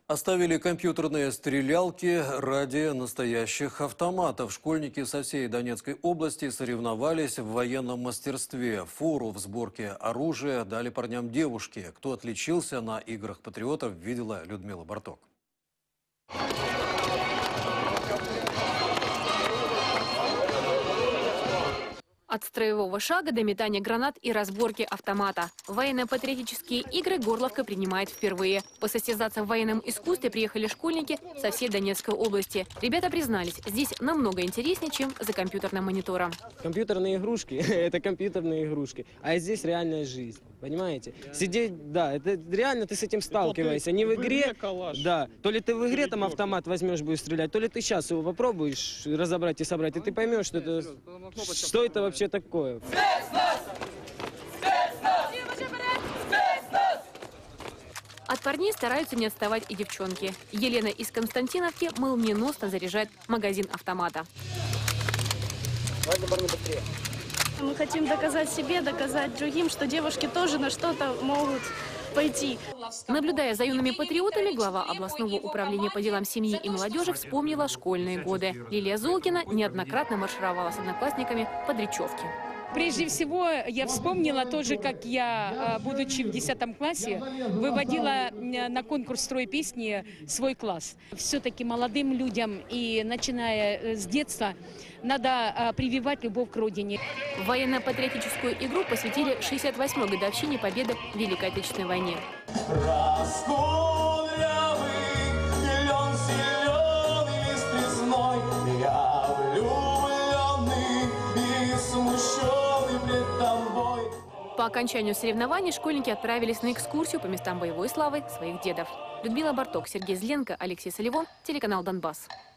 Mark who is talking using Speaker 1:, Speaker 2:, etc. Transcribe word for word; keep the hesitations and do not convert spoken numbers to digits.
Speaker 1: Оставили компьютерные стрелялки ради настоящих автоматов. Школьники со всей Донецкой области соревновались в военном мастерстве. Фору в сборке оружия дали парням девушки. Кто отличился на играх патриотов, видела Людмила Барток.
Speaker 2: От строевого шага до метания гранат и разборки автомата. Военно-патриотические игры Горловка принимает впервые. Посостязаться в военном искусстве приехали школьники со всей Донецкой области. Ребята признались, здесь намного интереснее, чем за компьютерным монитором.
Speaker 3: Компьютерные игрушки – это компьютерные игрушки, а здесь реальная жизнь, понимаете? Сидеть, да, это реально ты с этим сталкиваешься. Не в игре, да, то ли ты в игре там автомат возьмешь, будешь стрелять, то ли ты сейчас его попробуешь разобрать и собрать, и ты поймешь, что это, что это вообще такое.
Speaker 2: От парней стараются не отставать и девчонки. Елена из Константиновки молниеносно заряжает магазин автомата.
Speaker 4: Мы хотим доказать себе, доказать другим, что девушки тоже на что-то могут пойти.
Speaker 2: Наблюдая за юными патриотами, глава областного управления по делам семьи и молодежи вспомнила школьные годы. Лилия Золкина неоднократно маршировала с одноклассниками под речевки.
Speaker 5: Прежде всего, я вспомнила тоже, как я, будучи в десятом классе, выводила на конкурс строй песни свой класс. Все-таки молодым людям и начиная с детства надо прививать любовь к родине.
Speaker 2: Военно-патриотическую игру посвятили шестьдесят восьмой годовщине победы в Великой Отечественной войне. По окончанию соревнований школьники отправились на экскурсию по местам боевой славы своих дедов. Людмила Барток, Сергей Зленко, Алексей Соливон, телеканал «Донбасс».